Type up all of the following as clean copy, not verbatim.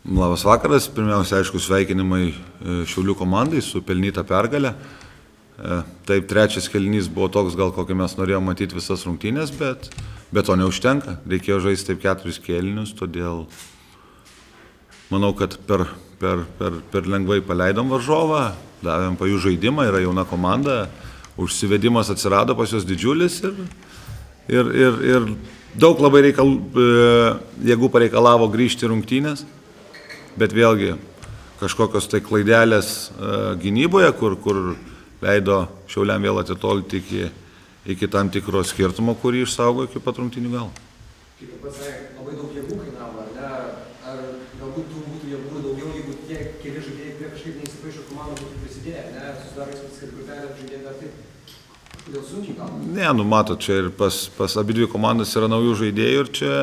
Labas vakaras. Pirmiausia, aišku, sveikinimai Šiaulių komandai su pelnyta pergalė. Taip, trečias kėlinys buvo toks, gal kokį mes norėjome matyti visas rungtynės, bet to neužtenka. Reikėjo žaisti taip 4 kėlinius, todėl manau, kad per lengvai paleidom varžovą, davėm pa jų žaidimą, yra jauna komanda, užsivedimas atsirado pas juos didžiulis ir daug labai jėgų pareikalavo grįžti rungtynės. Bet vėlgi kažkokios tai klaidelės gynyboje, kur leido Šiauliam vėl atitolti iki tam tikro skirtumo, kurį išsaugo iki pat rungtynių galo. Kaip pats sakė, labai daug jėgų kainavo, ar ne? Ar galbūt tų būtų jėgų daugiau, jeigu tie keli žaidėjai, kurie kažkaip neįsipaišo komanda, būtų prisidėję, ne? Susidaro įspūdis, kad grupelė žaidėjai dar taip kažkodėl sunkiai gal? Ne, nu matot, čia ir pas abidvi komandas yra naujų žaidėjų ir čia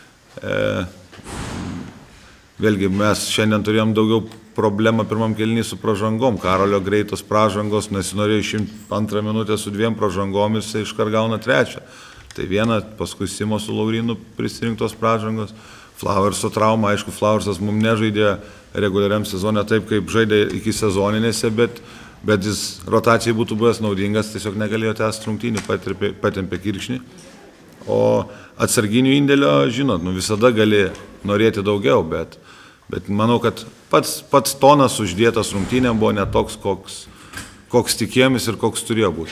vėlgi mes šiandien turėjom daugiau problemą pirmam kėlinį su pražangom. Karolio greitos pražangos, nesinorėjo išimti 2 minutę su 2 pražangom ir jisai iškart gauna 3. Tai viena, paskui Simo su Laurinu prisirinktos pražangos. Flowerso trauma, aišku, Flowersas mums nežaidė reguliariam sezone taip, kaip žaidė iki sezoninėse, bet jis rotacijai būtų buvęs naudingas, tiesiog negalėjo tęsti rungtynių, patempė kirkšnį. O atsarginių indėlio, žinot, visada gali norėti daugiau, bet manau, kad pats tonas uždėtas rungtynėm buvo ne toks, koks tikėjomės ir koks turėjo būti.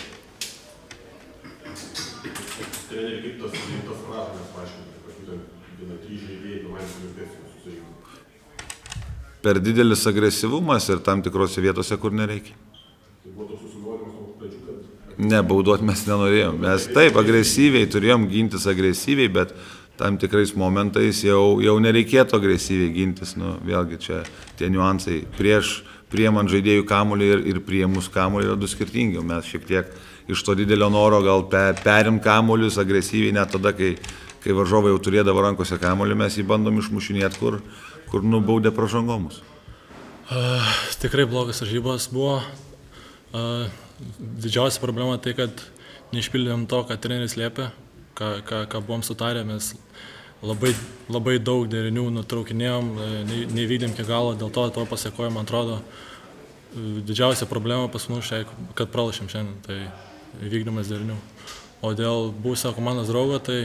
Treneri, kaip tas pražangas paaiškinti, kad būtent 3 žaidėjai komandai susirgėsi? Per didelis agresyvumas ir tam tikrose vietose, kur nereikia. Tai buvo toks susigalvojimas nuo pradžių, kad... Ne, bauduoti mes nenorėjom. Mes taip agresyviai, turėjom gintis agresyviai, bet tam tikrais momentais jau nereikėtų agresyviai gintis. Vėlgi čia tie niuansai priemant žaidėjų kamuolį ir priėmus kamuolį yra 2 skirtingi. Mes šiek tiek iš to didelio noro gal perim kamuolius agresyviai, net tada, kai varžovai jau turėdavo rankose kamuolį, mes jį bandom išmušinėti, kur nubaudė pražangomus. Tikrai blogas varžybos buvo. Didžiausia problema tai, kad neišpildėm to, ką treneris liepė, ką buvom sutarę, mes labai daug derinių nutraukinėjom, nevykdėm iki galo, dėl to pasiekojo, man atrodo, didžiausia problema pas mus, kad pralašėm šiandien, tai vykdymas derinių. O dėl būsio komandos draugo, tai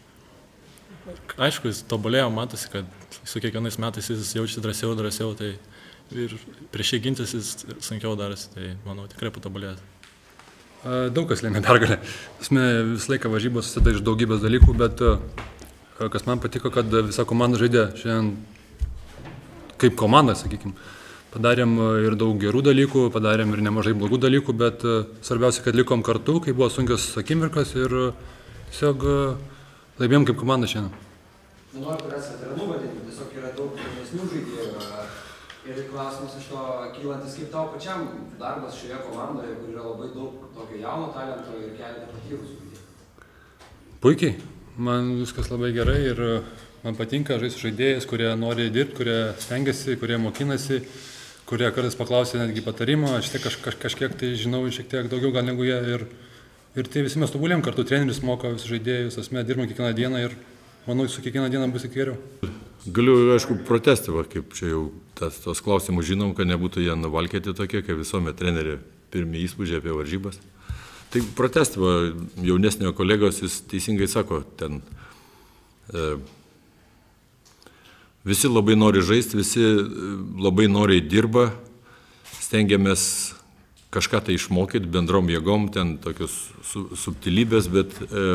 aišku, jis tobulėjo, matosi, kad su kiekvienais metais jis jaučiasi drąsiau, tai ir prieš jį gintis jis sunkiau darosi, tai manau, tikrai patobulėjo. Daug kas lėmė pergalę. Visą laiką varžybos susideda iš daugybės dalykų, bet kas man patiko, kad visa komanda žaidė šiandien kaip komanda, sakykime. Padarėm ir daug gerų dalykų, padarėm ir nemažai blogų dalykų, bet svarbiausia, kad likom kartu, kai buvo sunkios akimirkos ir tiesiog laimėjom kaip komanda šiandien. Nenoriu turėti veteranų vadinti, tiesiog yra daug jaunesnių žaidėjų. Ir klausimas iš to kylantis, kaip tau pačiam darbas šioje komandoje, kur yra labai daug tokio jauno talento ir keletą patyrus žaidėjų? Puikiai. Man viskas labai gerai ir man patinka žaisti žaidėjais, kurie nori dirbti, kurie stengiasi, kurie mokinasi, kurie kartais paklausia netgi patarimo. Aš kažkiek tai žinau šiek tiek daugiau gal negu jie ir tai visi mes tobulėjom kartu. Treneris moko visus žaidėjus, dirbam kiekvieną dieną ir manau, su kiekvieną dieną bus tik geriau. Galiu, aišku, protesti, kaip čia jau tos klausimus žinom, kad nebūtų jie nuvalkėti tokie, kaip visuomet treneri pirmi įspūdžiai apie varžybas. Tai protesti, jaunesnio kolegos, jis teisingai sako, ten visi labai nori žaisti, visi labai noriai dirba, stengiamės kažką tai išmokyti bendrom jėgom, ten tokios subtilybės, bet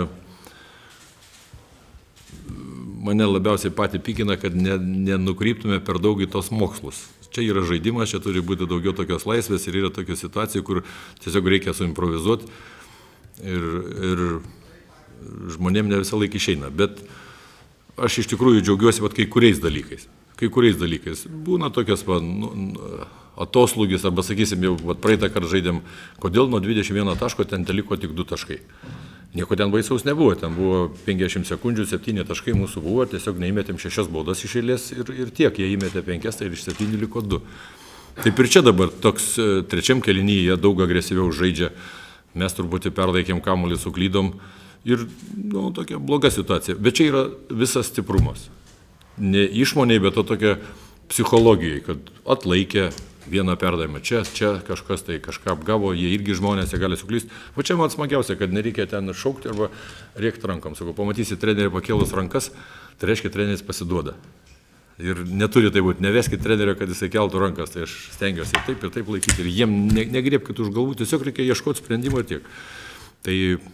mane labiausiai patį pykina, kad nenukryptume per daug į tos mokslus. Čia yra žaidimas, čia turi būti daugiau tokios laisvės ir yra tokia situacija, kur tiesiog reikia suimprovizuoti ir žmonėm ne visą laiką išeina. Bet aš iš tikrųjų džiaugiuosi kai kuriais dalykais. Kai kuriais dalykais. Būna tokios atoslūgis, arba sakysim, jau praeitą kartą žaidėm, kodėl nuo 21 taško ten teliko tik 2 taškai. Nieko ten baisaus nebuvo, ten buvo 50 sekundžių, 7 taškai mūsų buvo, tiesiog neįmetėm 6 baudas iš eilės ir tiek, jie įmetė 5, tai iš 7 liko 2. Taip ir čia dabar toks trečiam kėlinyje jie daug agresyviau žaidžia, mes truputį perlaikėm kamuolį, suklydom ir tokia bloga situacija. Bet čia yra visas stiprumas. Ne išmoniai, bet to tokia psichologijai, kad atlaikė vieną perdavimą. Čia kažkas tai kažką apgavo, jie irgi žmonės, jie gali suklysti. Va čia man smagiausia, kad nereikia ten šaukti arba rėkti rankom. Sakau, pamatysi trenerį pakėlus rankas, tai reiškia treneris pasiduoda. Ir neturi tai būti, neveskit trenerio, kad jisai keltų rankas, tai aš stengiuosi ir taip laikyti. Ir jiem negriebkit už galvų, tiesiog reikia ieškoti sprendimo ir tiek. Tai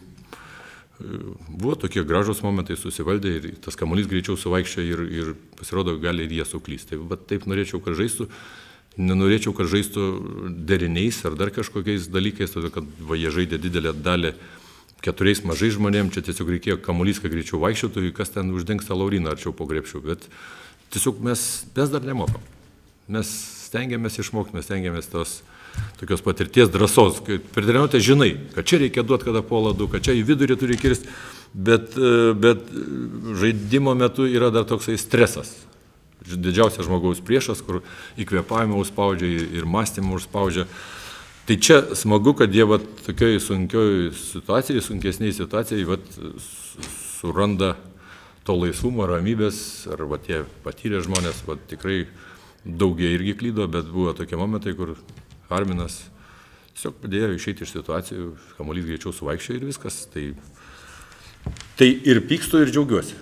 buvo tokie gražus momentai, susivaldė ir tas kamuolys greičiau suvaikščia ir pasirodo, gali ir jie suklysti. Tai taip norėčiau, kad žaistų. Nenorėčiau, kad žaistų deriniais ar dar kažkokiais dalykais, todėl kad jie žaidė didelę dalį 4 mažais žmonėm, čia tiesiog reikėjo kamuolys, kad greičiau vaikščiotų, kas ten uždengsta Lauriną arčiau po krepšių, bet tiesiog mes dar nemokam. Mes stengiamės išmokti, mes stengiamės tos tokios patirties drąsos, kad per treniruotę žinai, kad čia reikia duoti, kada puola du, kad čia į vidurį turi kirsti, bet žaidimo metu yra dar toksai stresas. Didžiausias žmogaus priešas, kur įkvėpavimą užspaudžia ir mąstymą užspaudžia. Tai čia smagu, kad jie tokioj sunkioj situacijai, sunkesniai situacijai suranda to laisvumo, ramybės, ar tie patyrę žmonės, tikrai daug jie irgi klydo, bet buvo tokie momentai, kur Arminas tiesiog padėjo išeiti iš situacijų, kamuolys greičiau suvaikščia ir viskas. Tai ir pykstu, ir džiaugiuosi.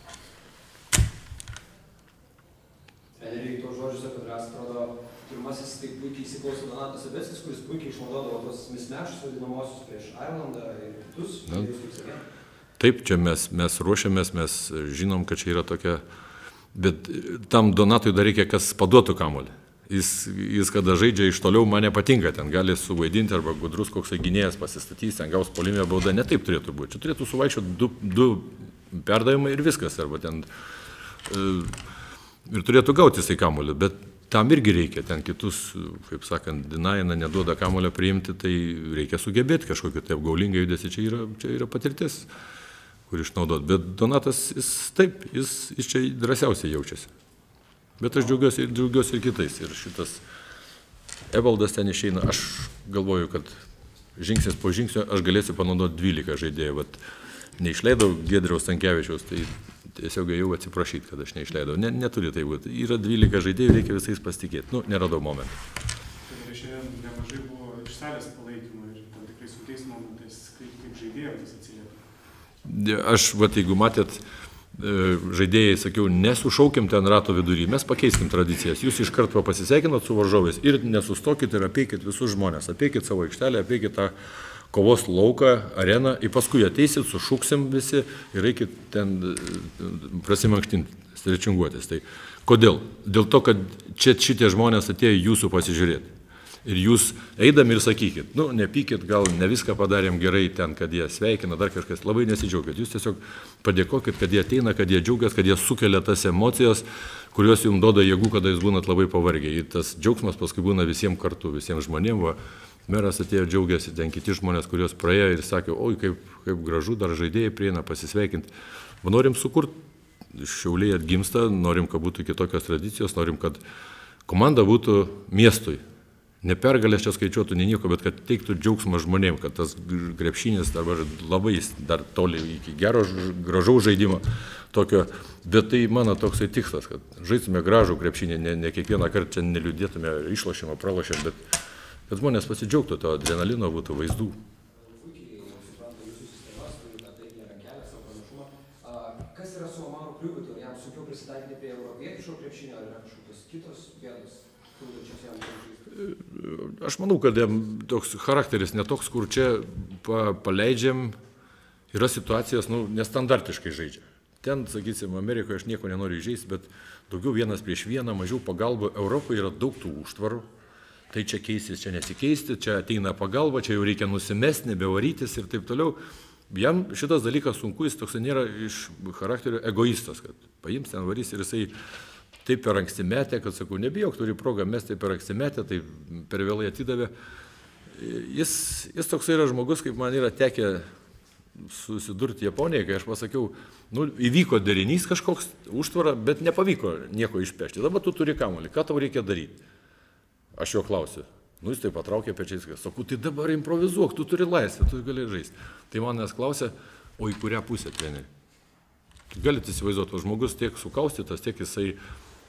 Pirmasis taip puikiai įsiklausė Donatas Sabeckis, kuris puikiai išnaudodavo tos mismešus vadinamosius prieš Ailandą ir kitus. Taip, čia mes ruošiamės, mes žinom, kad čia yra tokia, bet tam Donatui dar reikia, kas paduotų kamuolį. Jis kada žaidžia iš toliau, man nepatinka, ten gali suvaidinti arba gudrus koksai gynėjas pasistatys, ten gaus polimę baudą, ne taip turėtų būti. Čia turėtų suvaikščioti du perdavimai ir viskas, arba ten ir turėtų gauti jisai kamuolį, bet tam irgi reikia, ten kitus, kaip sakant, Dinaina neduoda kamuolio priimti, tai reikia sugebėti kažkokį tai apgaulingą judesį, čia yra patirtis, kur išnaudot. Bet Donatas, jis čia drąsiausiai jaučiasi. Bet aš džiaugiuosi ir kitais. Ir šitas Evaldas ten išeina, aš galvoju, kad žingsnis po žingsnio aš galėsiu panaudoti 12 žaidėjų. Neišleidau Giedriaus Stankevičiaus, tai tiesiog jau atsiprašyti, kad aš neišleidau. Neturi tai būti. Yra 12 žaidėjų, reikia visais pasitikėti. Neradau momentų. Tai šiandien nemažai buvo iš salės palaikymo ir tam tikrai su tais momentais, kaip žaidėjams atsiliepia. Aš, jeigu matėt, žaidėjai, sakiau, nesušaukim ten rato vidury, mes pakeiskim tradicijas. Jūs iš karto pasisveikinot su varžovais ir nesustokit ir apeikit visus žmonės. Apeikit savo aikštelę, apeikit tą kovos lauką, areną, ir paskui ateisit, sušuksim visi ir reikit ten prasimankštinti, strečinguotis. Tai kodėl? Dėl to, kad čia šitie žmonės atėjo jūsų pasižiūrėti. Ir jūs eidami ir sakykit, nepykit, gal ne viską padarėm gerai ten, kad jie sveikina, dar kažkas, labai nesidžiaugit. Jūs tiesiog padėkokit, kad jie ateina, kad jie džiaugias, kad jie sukelia tas emocijas, kurios jums duoda jėgų, kada jūs būnat labai pavargę. Ir tas džiaugsmas paskui būna visiems kartu, visiems žmonėms. Meras atėjo, džiaugiasi, ten kiti žmonės, kurios praėjo ir sakė, oi, kaip gražu, dar žaidėjai prieina pasisveikinti. Norim sukurti, Šiauliai atgimsta, norim, kad būtų kitokios tradicijos, norim, kad komanda būtų miestui. Ne pergalės čia skaičiuotų, ne nieko, bet kad teiktų džiaugsmą žmonėms, kad tas krepšinis dabar labai dar toli iki gero, gražaus žaidimo tokio. Bet tai mano toksai tikslas, kad žaidtume gražų krepšinį, ne kiekvieną kartą čia neliūdėtume, išlošėme, pralošėme, bet kad žmonės pasidžiaugtų, to adrenalino būtų vaizdų. Puikiai supranta jūsų sistemas, tai nėra kelias savo panašumą. Kas yra su Omaru Kliuvitu? Jam sunkiau prisitaikyti prie europietiško krepšinio, ar yra kažkokios kitos bėdos? Aš manau, kad toks charakteris netoks, kur čia paleidžiam, yra situacijos, nestandartiškai žaidžia. Ten, sakysim, Amerikoje aš nieko nenoriu įžeisti, bet daugiau vienas prieš vieną, mažiau pagalbų. Europoje yra daug tų užtvarų. Tai čia keistis, čia nesikeisti, čia ateina pagalba, čia jau reikia nusimesti, nebevarytis ir taip toliau. Jam šitas dalykas sunku, jis toks nėra iš charakterio egoistas, kad paims ten varys ir jisai taip per anksti metė, kad sakau, nebijok, turi progą, mes taip per anksti metė, tai per vėlai atidavė. Jis toks yra žmogus, kaip man yra tekę susidurti Japonijoje, kai aš pasakiau, įvyko derinys kažkoks užtvara, bet nepavyko nieko išpešti. Dabar tu turi kamuolį, ką tau reikia daryti? Aš jo klausiu. Jis taip patraukė pečiais, sakau, tai dabar improvizuok, tu turi laisvę, tu gali žaisti. Tai manęs klausė, o į kurią pusę treneri? Galite įsivaizduoti, žmogus tiek sukaustytas, tiek jisai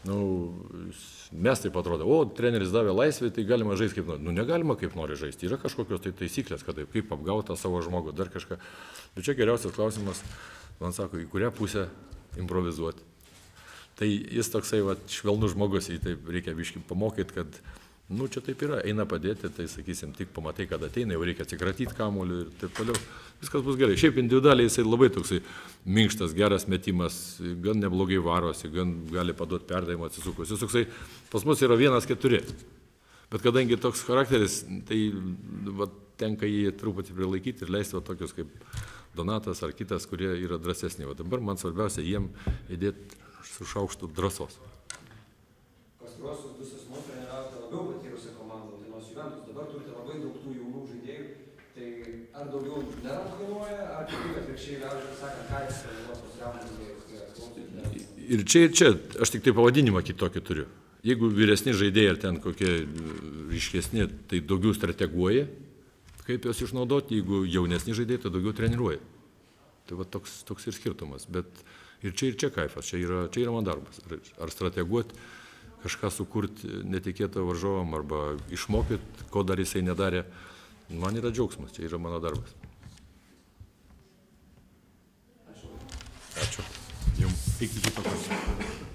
Mes taip atrodo, treneris davė laisvę, tai galima žaisti kaip nori. Negalima kaip nori žaisti. Yra kažkokios tai taisyklės, kaip apgauti savo žmogų, dar kažką. Bet čia geriausias klausimas, man sako, į kurią pusę improvizuoti. Tai jis toksai švelnus žmogus, jį taip reikia biškai pamokyti, kad čia taip yra, eina padėti, tai sakysim, tik pamatai, kad ateina, jau reikia atsikratyti kamuolį ir taip toliau. Viskas bus gerai. Šiaip individualiai jisai labai toksai minkštas, geras metimas, gan neblogai varosi, gan gali paduoti perdavimą atsisukus. Jis toksai, pas mus yra 1-4. Bet kadangi toks charakteris, tai tenka jį truputį prilaikyti ir leisti tokius kaip Donatas ar kitas, kurie yra drąsesni. Dabar man svarbiausia jiem įdėti su šaukštu drąsos. Pastaruosius 2 sezonus treniravote labiau patyrusią komandą Utenos Juventus, dabar turite labai daug tų jaunų žaidėjų, tai ar daugiau nervų kainuoja, ar kaip atvirkščiai liaužiai sakant, ką jis kainuos pas jaunus žaidėjus? Ir čia, aš tik tai pavadinimą kitokį turiu. Jeigu vyresni žaidėjai ar ten kokie ryškesni, tai daugiau strateguoja, kaip juos išnaudoti, jeigu jaunesni žaidėjai, tai daugiau treniruoja. Tai toks ir skirtumas, bet ir čia kaifas, čia yra man darbas. Ar strateguoti, kažką sukurti netikėtą varžovam arba išmokyti, ko dar jisai nedarė, man yra džiaugsmas, čia yra mano darbas. Ačiū. Jums iki kito karto.